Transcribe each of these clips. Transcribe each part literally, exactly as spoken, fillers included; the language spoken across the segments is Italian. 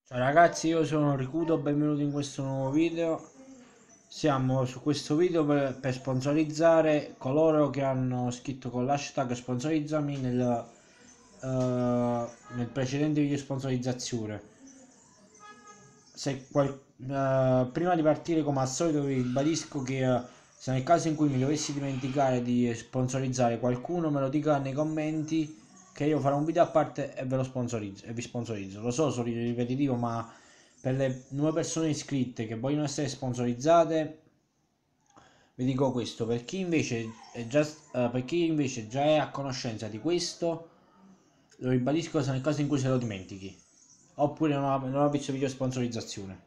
Ciao ragazzi, io sono Ricudo, benvenuti in questo nuovo video. Siamo su questo video per, per sponsorizzare coloro che hanno scritto con l'hashtag sponsorizzami nel, eh, nel precedente video sponsorizzazione. Se qual- eh, prima di partire, come al solito, vi ribadisco che eh, se nel caso in cui mi dovessi dimenticare di sponsorizzare qualcuno, me lo dica nei commenti che io farò un video a parte e ve lo sponsorizzo e vi sponsorizzo. Lo so, sono ripetitivo, ma per le nuove persone iscritte che vogliono essere sponsorizzate vi dico questo. Per chi invece è già, eh, per chi invece già è a conoscenza di questo, lo ribadisco se nel caso in cui se lo dimentichi oppure non ha, non ha visto video sponsorizzazione.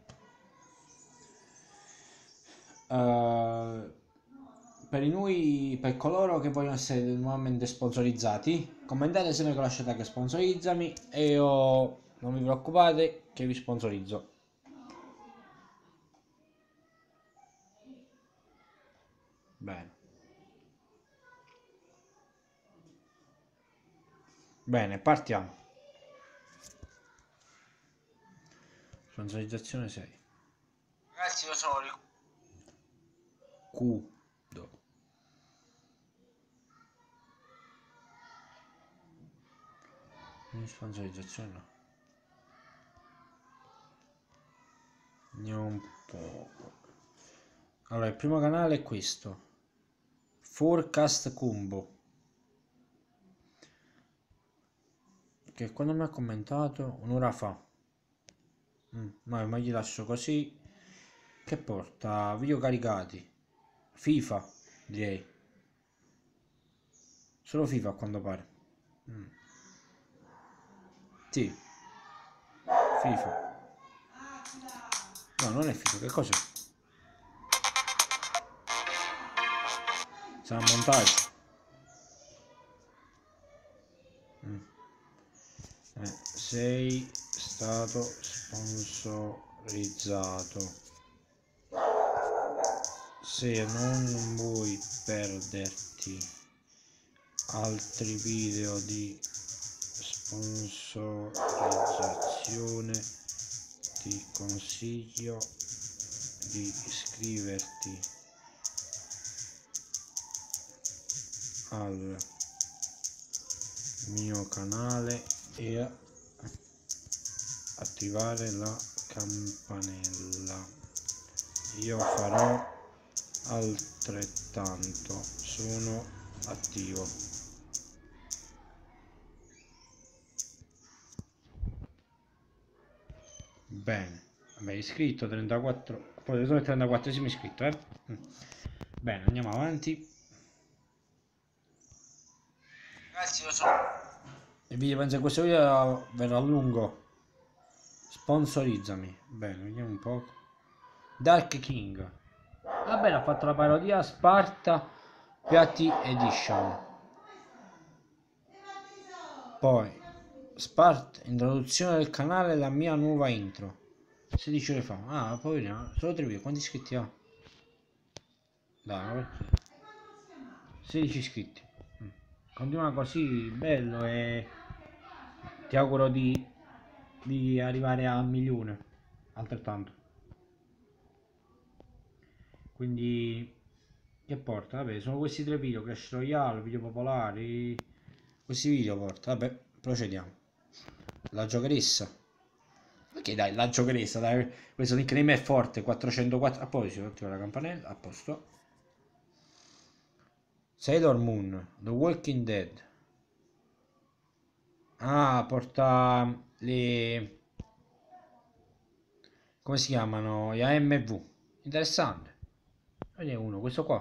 Uh, per noi, per coloro che vogliono essere nuovamente sponsorizzati, commentate sempre con l'hashtag sponsorizzami e io non vi preoccupate che vi sponsorizzo. Bene. Bene, partiamo. Sponsorizzazione sei. Ragazzi, io sono Ricudo. Sponsorizzazione no. Andiamo un po'. Allora, il primo canale è questo. Forecast Combo. Che quando mi ha commentato un'ora fa. Mm, ma, ma gli lascio così. Che porta video caricati. FIFA, direi. Solo FIFA a quanto pare. Mm. Sì. FIFA. No, non è FIFA, che cos'è? Sarà un montaggio. Mm. Eh, sei stato sponsorizzato. Se non vuoi perderti altri video di sponsorizzazione, ti consiglio di iscriverti al mio canale e attivare la campanella. Io farò altrettanto, sono attivo. Bene, vabbè, iscritto trentaquattro, poi sono il trentaquattresimo iscritto, eh? Bene, andiamo avanti. Ragazzi, io sono... Il video, penso che questo video verrà lungo. Sponsorizzami. Bene, vediamo un po'. Dark King. Vabbè, ha fatto la parodia Sparta Piatti Edition. Poi Spart, introduzione del canale, la mia nuova intro. sedici ore fa. Ah, poverino, solo tre video. Quanti iscritti ha? Dai, sedici iscritti. Continua così, bello, e ti auguro di, di arrivare a un milione, altrettanto. Quindi, che porta? Vabbè, sono questi tre video, Clash Royale, video popolari, questi video porta. Vabbè, procediamo. La giocheressa. Ok, dai, la giocheressa, dai, questo nickname è forte, quattrocentoquattro, a poi si attiva la campanella, a posto. Sailor Moon, The Walking Dead. Ah, porta le... come si chiamano? Gli A M V. Interessante. Vediamo uno, questo qua.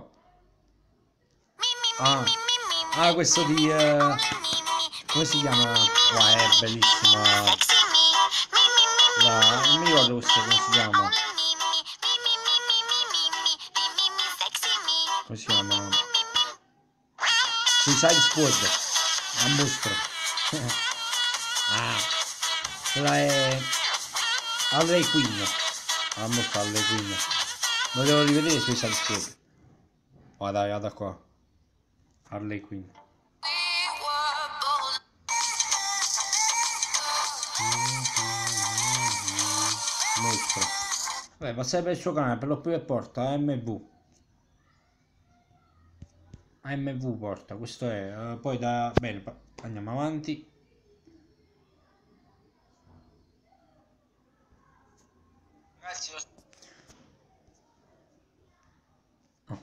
Ah, ah questo di... Uh, come si chiama? Wow, è bellissima. La, non mi ricordo questo come si chiama. Come si chiama? Suicide Squad. Un mostro. Ah, quella è Harley Quinn. La mostra Harley Quinn. Lo devo rivedere Suicide Squad. Guarda, guarda qua. Harley Quinn. mostra. Vabbè, passare per il suo canale, per lo più che porta A M V. A M V porta, questo è. Uh, poi da... bene, andiamo avanti. Ragazzi, lo... oh.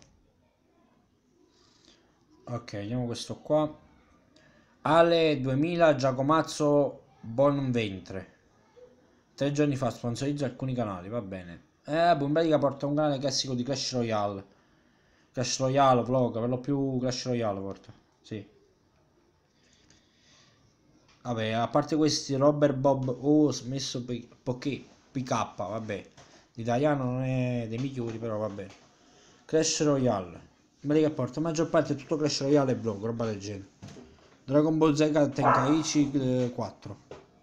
Ok, vediamo questo qua. Ale duemila Giacomazzo Bonventre. Tre giorni fa sponsorizza alcuni canali, va bene. Eh, boh, in pratica porta un canale classico di Clash Royale. Clash Royale, vlog, per lo più Clash Royale porta. Sì. Vabbè, a parte questi, Robert Bob O, smesso poché P K, vabbè. L'italiano non è dei migliori, però va bene. Clash Royale. In pratica porta la maggior parte è tutto Clash Royale e vlog, roba del genere. Dragon Ball Z Tenkaichi quattro.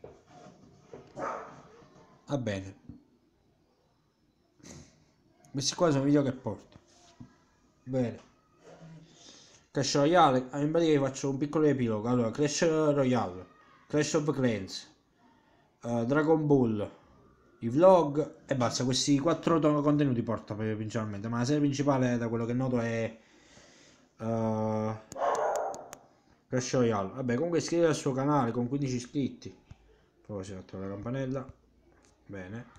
Va bene. Questi qua sono video che porto. Bene. Clash Royale, in pratica vi faccio un piccolo epilogo. Allora, Clash Royale, Clash of Clans, uh, Dragon Ball, i vlog e basta. Questi quattro contenuti porta principalmente, ma la serie principale da quello che noto è uh, Clash Royale. Vabbè, comunque iscrivetevi al suo canale con quindici iscritti. Poi si attiva la campanella. Bene.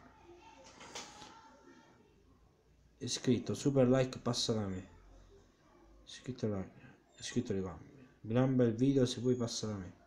Iscritto, super like, passa da me. Iscritto like, iscritto ricambio. Gran bel video, se vuoi passa da me.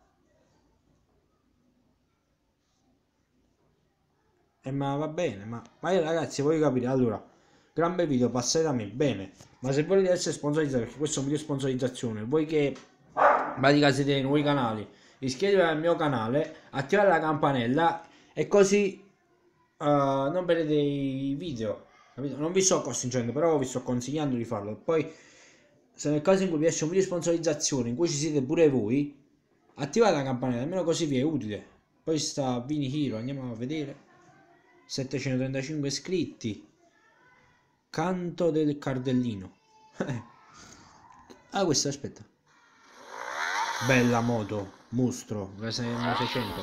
Eh, ma va bene, ma, ma io ragazzi voglio capire, allora, gran bel video, passate da me, bene, ma se volete essere sponsorizzati, perché questo è un video sponsorizzazione, voi che pratica siete nei nuovi canali, iscrivetevi al mio canale, attivate la campanella e così uh, non perdete i video, capito? Non vi sto costringendo, però vi sto consigliando di farlo. Poi se nel caso in cui vi esce un video sponsorizzazione in cui ci siete pure voi, attivate la campanella, almeno così vi è utile. Poi sta Vini Hero, andiamo a vedere. settecentotrentacinque iscritti. Canto del cardellino. Ah, questo aspetta. Bella moto, mostro, seicento.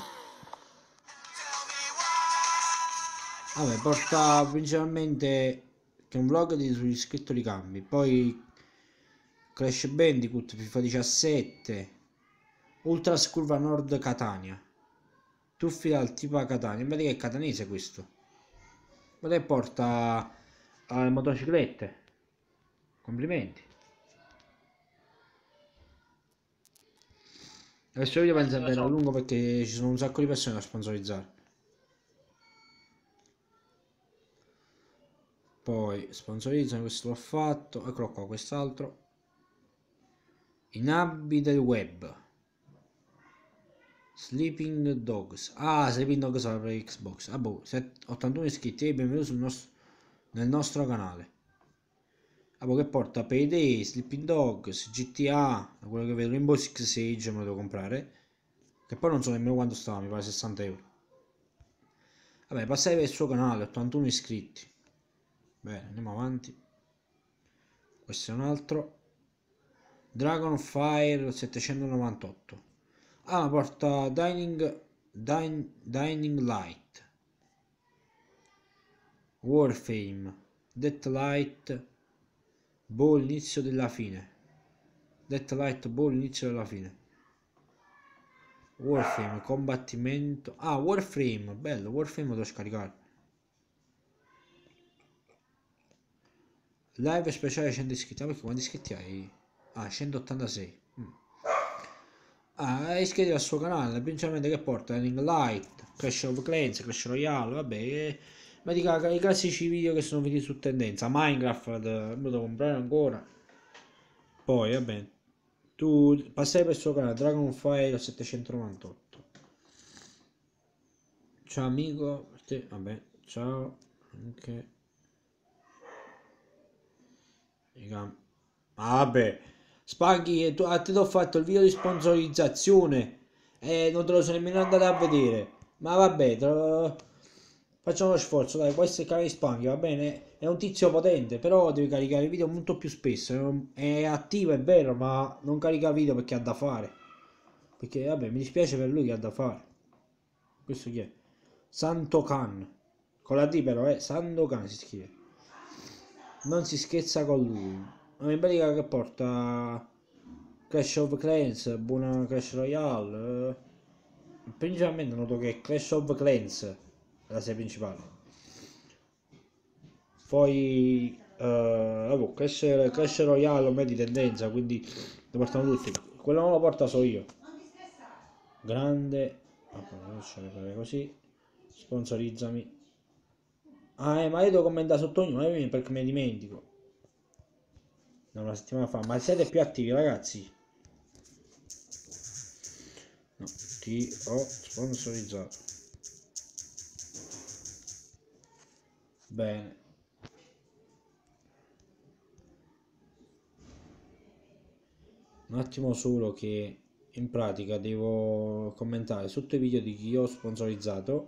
Vabbè, porta principalmente che un vlog di sugli iscritti ricambi, poi Crash Bandicoot, FIFA diciassette, Ultra Curva Nord Catania, Tuffi dal tipo a Catania, vedi che è catanese questo, ma te porta alle motociclette, complimenti. Adesso io penso che a lungo perché ci sono un sacco di persone da sponsorizzare. Poi sponsorizzano, questo l'ho fatto, eccolo qua, quest'altro. I nabbi del web. Sleeping Dogs. Ah, Sleeping Dogs per Xbox. Ah, boh, ottantuno iscritti e benvenuti sul nostro, nel nostro canale. Ah, boh, che porta Payday, Sleeping Dogs, G T A, quello che vedo, Rainbow Six Siege me lo devo comprare. Che poi non so nemmeno quanto stava, mi pare sessanta euro. Vabbè, passate per il suo canale, ottantuno iscritti. Bene, andiamo avanti. Questo è un altro. Dragonfire settecentonovantotto. Ah, porta Dining, Din, Dining Light, Warframe, Death Light, Ball, inizio della fine. Death Light, Ball, inizio della fine. Warframe, combattimento. Ah, Warframe, bello, Warframe lo devo scaricare. Live speciale cento iscritti, perché quanti iscritti hai? Ah, centottantasei. Mm. Ah, iscrivetevi al suo canale, principalmente che porta Ring Light, Clash of Clans, Clash Royale, vabbè, eh, ma dica i classici video che sono venuti su tendenza, Minecraft, lo devo comprare ancora. Poi, vabbè, tu passai per il suo canale, Dragonfire settecentonovantotto. Ciao amico, te, vabbè, ciao, anche... Ah, vabbè, Spaghi, tu, a te ti ho fatto il video di sponsorizzazione e non te lo sono nemmeno andato a vedere. Ma vabbè, lo... facciamo lo sforzo, dai, questo è il canale di Spaghi, va bene? È un tizio potente, però devi caricare video molto più spesso. È attivo, è vero, ma non carica video perché ha da fare. Perché, vabbè, mi dispiace per lui che ha da fare. Questo chi è? Santo Khan. Con la D però, eh, Sandokan si scrive. Non si scherza con lui. Ma in pratica che porta Clash of Clans, buona Clash Royale. eh. Principalmente noto che Clash of Clans è la serie principale. Poi eh, vabbè, Clash, Clash Royale ormai è di tendenza, quindi lo portano tutti. Quello non lo porta solo io. Grande. Vabbè, lasciare fare così. Sponsorizzami. Ah, eh, ma io devo commentare sotto ognuno, ma io perché mi dimentico. Da una settimana fa, ma siete più attivi ragazzi? No, ti ho sponsorizzato. Bene. Un attimo solo che in pratica devo commentare sotto i video di chi ho sponsorizzato.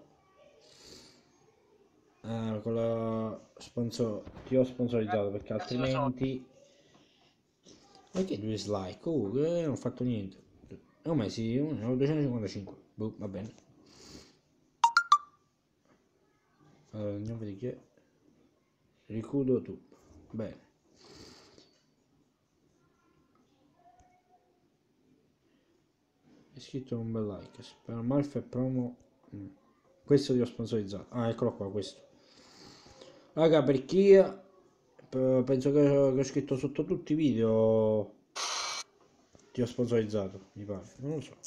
Eh, con la sponsor chi ho sponsorizzato perché altrimenti. Ma che due dislike? Oh, che non ho fatto niente. Oh, ma sì, ne ho duecentocinquantacinque. Boh, va bene. Allora, andiamo a vedere chi è. Ricudo tu. Bene. È scritto un bel like. Spero Malfa e promo. Mm. Questo ti ho sponsorizzato. Ah, eccolo qua, questo. Raga, per chi penso che ho scritto sotto tutti i video ti ho sponsorizzato, mi pare, non lo so.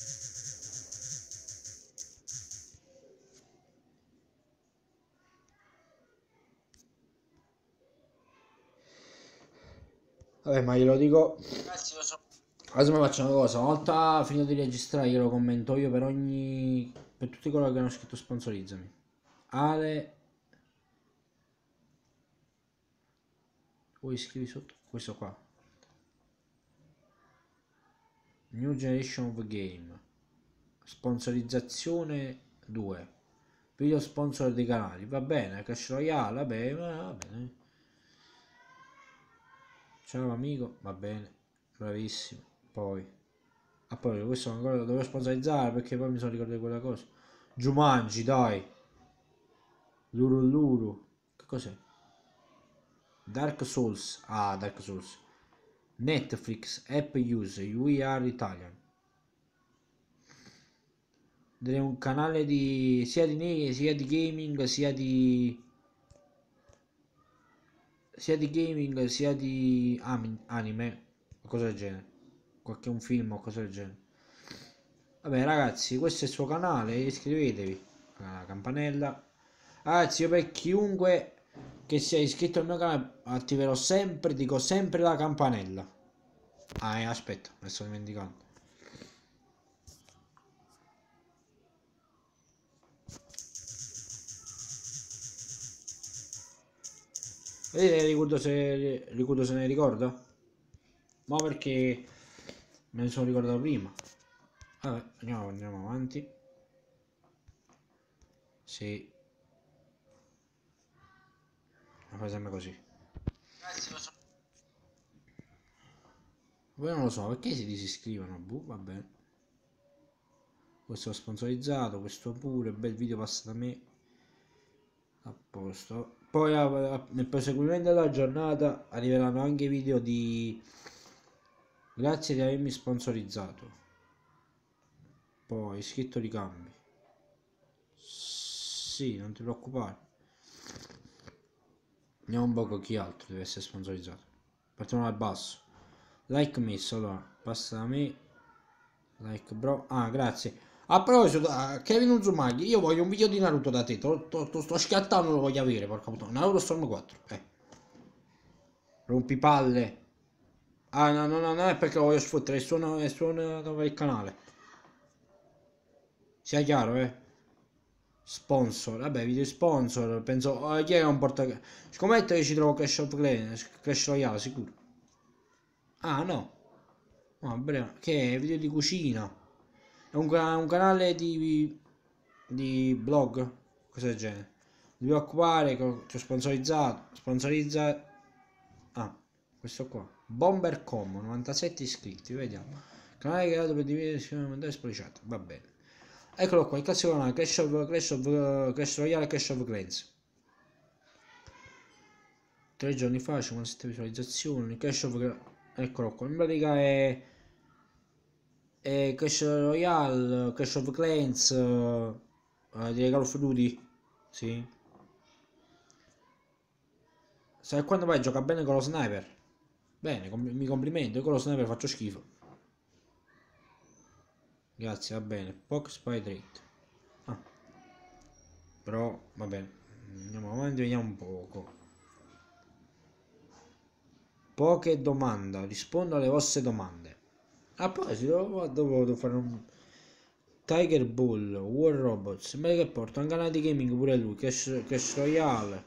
Vabbè, ma glielo dico. Adesso mi faccio una cosa, una volta finito di registrare glielo commento io per ogni. Per tutti coloro che hanno scritto sponsorizzami. Ale. Vuoi scrivi sotto? Questo qua. New Generation of Game. Sponsorizzazione due. Video sponsor dei canali. Va bene, Clash Royale, va bene, va bene. Ciao amico, va bene. Bravissimo. Poi. Ah, poi questo ancora lo dovevo sponsorizzare perché poi mi sono ricordato di quella cosa. Jumanji, dai. Luru Luru. Che cos'è? Dark Souls. Ah, Dark Souls. Netflix, App Use, We Are Italian. Ed è un canale di sia di sia di gaming sia di sia di gaming sia di anime o cosa del genere, qualche un film o cosa del genere. Vabbè ragazzi, questo è il suo canale, iscrivetevi alla campanella. Ragazzi, io per chiunque che sia iscritto al mio canale attiverò sempre, dico sempre la campanella. Ah, eh, aspetta, mi sto dimenticando. Vedete, ricordo se, ricordo se ne ricorda? Ma perché me ne sono ricordato prima. Vabbè, andiamo, andiamo avanti. Sì. Ma fa sempre così. Voi non lo so, perché si disiscrivono? Boh, va bene. Questo è sponsorizzato, questo pure, bel video passa da me. A posto. Poi nel proseguimento della giornata arriveranno anche video di grazie di avermi sponsorizzato. Poi scritto ricambi. Sì, non ti preoccupare. Andiamo un po' con chi altro deve essere sponsorizzato. Partiamo dal basso. Like messo, allora, passa da me. Like bro. Ah, grazie. A proposito, uh, Kevin Uzumaki, io voglio un video di Naruto da te. To, to, to sto schiattando, lo voglio avere, porca puttana. Naruto Storm quattro. Eh. Rompipalle. Ah, no, no, no, non è perché lo voglio sfottere, è suono, è suono dove il canale. Sia chiaro, eh. Sponsor, vabbè, video sponsor. Penso, oh, chi è un porta. Scommetto che ci trovo Clash of Clans, Clash Royale, sicuro. Ah, no. No, breve. Che è video di cucina. È un, un canale di, di blog, cosa del genere. Non devi occupare, ti ho sponsorizzato. Sponsorizza. Ah, questo qua. Bomber.com, novantasette iscritti, vediamo. Canale creato per dividere mondiale spoliciato. Va bene. Eccolo qua, il classico canale, Clash of, Clash of, Clash Royale e Clash of Clans. Tre giorni fa, cinquantasette visualizzazioni, Clash of Clans. Eccolo qua, in pratica è... è Clash Royale, Clash of Clans, uh, direi Call of Duty, sì. Sai quando vai gioca bene con lo sniper? Bene, com mi complimento, io con lo sniper faccio schifo. Grazie, va bene. Poc Spy Rate. Ah. Però, va bene. Andiamo avanti, vediamo un poco. Poche domanda. Rispondo alle vostre domande. A proposito, dopo devo fare un... Tiger Bull, War Robots. Sembra che porta un canale di gaming pure lui. Clash, Clash Royale.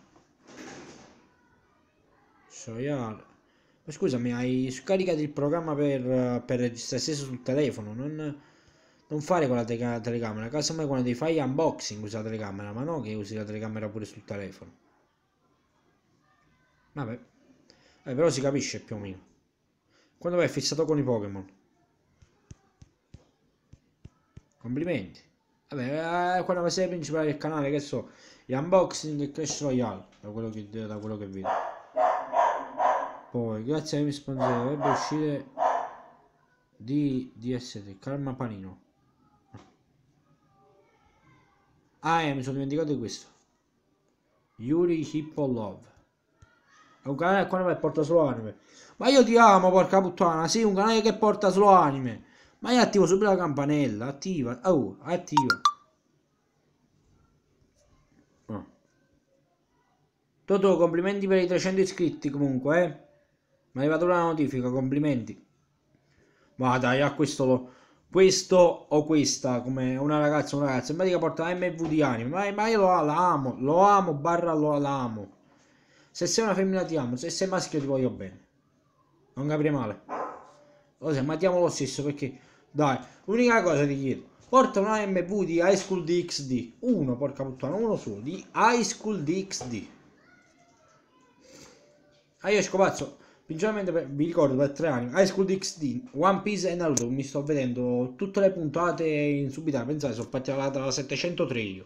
Clash Royale. Ma scusami, hai scaricato il programma per, per registrare stesso sul telefono, non, non fare con la te telecamera, casomai quando ti fai unboxing usi la telecamera, ma no che usi la telecamera pure sul telefono. Vabbè, eh, però si capisce più o meno. Quando vai fissato con i Pokémon. Complimenti. Vabbè, eh, quella è la serie principale del canale, che so, gli unboxing e Clash Royale, da quello che, da quello che vedo. Poi, grazie ai miei sponsor, dovrebbe uscire di D S T, Karma Panino. Ah, eh, mi sono dimenticato di questo. Yuri Hippo Love. È un canale che qua mi porta solo anime. Ma io ti amo, porca puttana. Sì, un canale che porta solo anime. Ma io attivo subito la campanella. Attiva. Oh, attiva. Oh. Toto, complimenti per i trecento iscritti comunque, eh. Mi è arrivata una notifica, complimenti. Ma dai, a questo lo... Questo o questa, come una ragazza o un ragazzo, in pratica porta M V di anime. Ma, ma io lo, la amo, lo amo, barra lo la amo. Se sei una femmina ti amo, se sei maschio ti voglio bene. Non capire male. Lo sai, ma ti amo lo stesso perché... Dai, l'unica cosa ti chiedo. Porta una M V di High School D X D. Uno, porca puttana, uno solo. Di High School D X D. Ah, io esco pazzo. Principalmente per, vi ricordo per tre anni. High School D X D, One Piece e Naruto. Mi sto vedendo tutte le puntate in subito. Pensate, sono partita dalla settecentotre io.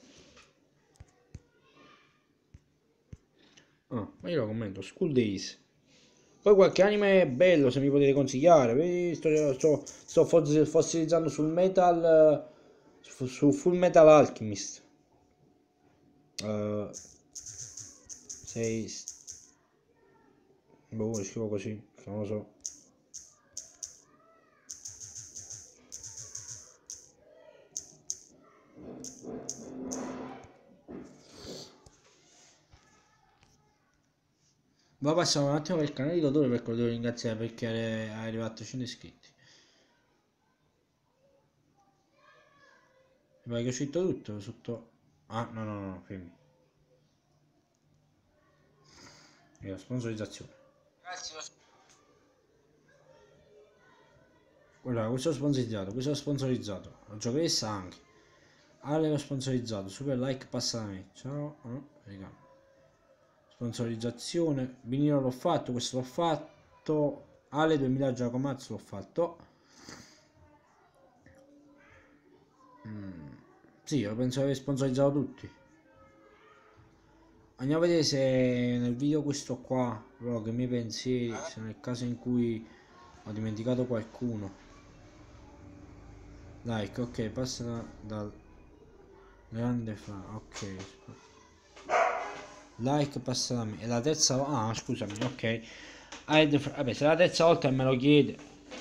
Ah, ma io lo commento. School Days. Poi qualche anime bello se mi potete consigliare. Sto, sto, sto fossilizzando sul metal. Su, su Full Metal Alchemist. Uh, sei. Boh, scrivo così. Non lo so. Ma passiamo un attimo per il canale di Totoro perché lo devo ringraziare perché è arrivato a trecento iscritti. Mi pare che è uscito tutto sotto... Ah, no, no, no, fermi. E la sponsorizzazione. Grazie. Guarda, questo è sponsorizzato, questo è sponsorizzato. La giocheressa anche. Ale l'ho sponsorizzato, super like passa da me. Ciao, oh, raga. Sponsorizzazione, vinilo l'ho fatto, questo l'ho fatto. Ale duemila Giacomazzo l'ho fatto. Mm. Sì, io penso di aver sponsorizzato tutti. Andiamo a vedere se nel video questo qua, però che i miei pensieri, se nel caso in cui ho dimenticato qualcuno. Like, ok, passa dal grande fan, ok. Like passa da me. E la terza, ah scusami, ok. Vabbè, se la terza volta me lo chiede.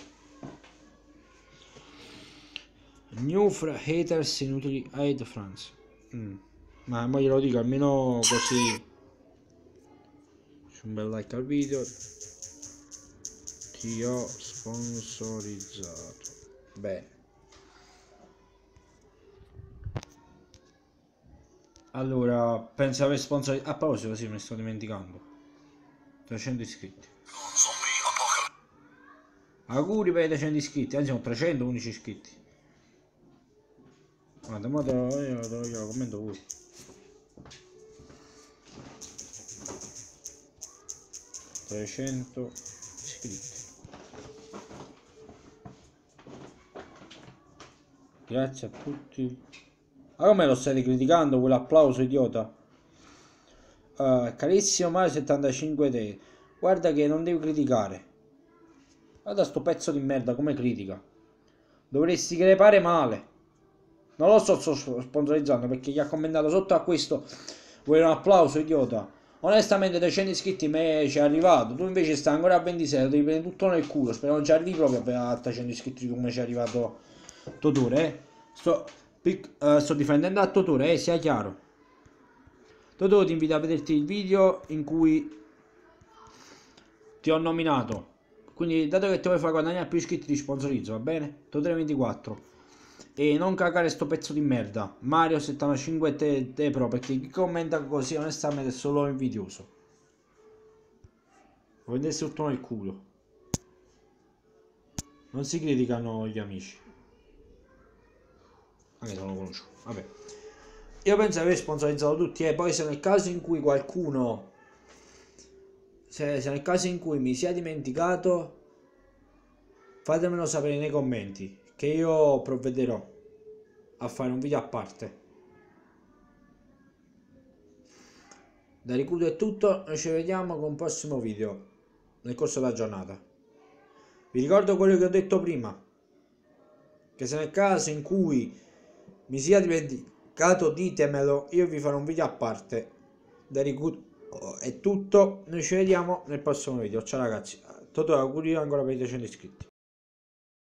New haters inutili, Aid France. Mm. Ma mo glielo dico almeno così. Un bel like al video. Ti ho sponsorizzato. Bene. Allora, penso di aver sponsorizzato. A proposito, sì, me ne sto dimenticando. trecento iscritti. Auguri per i trecento iscritti, anzi sono trecentoundici iscritti. Guarda, ma te lo, io, te lo, io lo commento voi. trecento iscritti. Grazie a tutti. Ma come lo stai criticando quell'applauso idiota? Uh, carissimo Mario settantacinque te, guarda che non devi criticare. Guarda sto pezzo di merda come critica. Dovresti crepare male. Non lo sto sponsorizzando perché gli ha commentato sotto a questo. Vuoi un applauso idiota? Onestamente trecento iscritti me ci è arrivato. Tu invece stai ancora a ventisei, devi prendere tutto nel culo. Spero non ci arrivi proprio a trecento iscritti come ci è arrivato Totore, eh. Sto, uh, sto difendendo a Totore, eh, sia chiaro. Totore ti invito a vederti il video in cui ti ho nominato. Quindi dato che ti vuoi fare guadagnare più iscritti ti sponsorizzo, va bene? Totore ventiquattro. E non cagare sto pezzo di merda Mario settantacinque te, te pro, perché chi commenta così onestamente è solo invidioso. Lo prendessi tutto nel culo. Non si criticano gli amici. Anche se non lo conosco. Vabbè. Io penso di aver sponsorizzato tutti. E poi se nel caso in cui qualcuno se, se nel caso in cui mi sia dimenticato, fatemelo sapere nei commenti, che io provvederò a fare un video a parte. Da Ricudo è tutto, noi ci vediamo con un prossimo video nel corso della giornata. Vi ricordo quello che ho detto prima, che se nel caso in cui mi sia dimenticato ditemelo, io vi farò un video a parte. Da Ricudo è tutto, noi ci vediamo nel prossimo video. Ciao ragazzi, Totò auguri ancora per i trecento iscritti.